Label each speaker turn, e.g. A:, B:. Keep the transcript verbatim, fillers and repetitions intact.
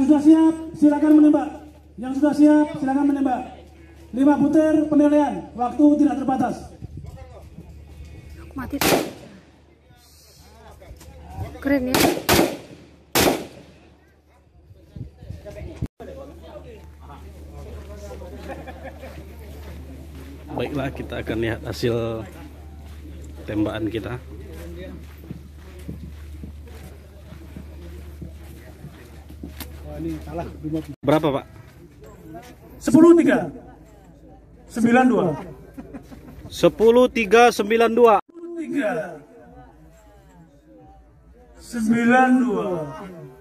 A: sudah siap, silakan menembak. Yang sudah siap, silakan menembak. Lima butir penilaian, waktu tidak terbatas.
B: Mati. Keren ya.
C: Baiklah, kita akan lihat hasil tembakan kita. Berapa, Pak?
A: Sepuluh tiga sembilan dua.
C: Sepuluh tiga sembilan dua.
A: Tiga sembilan dua.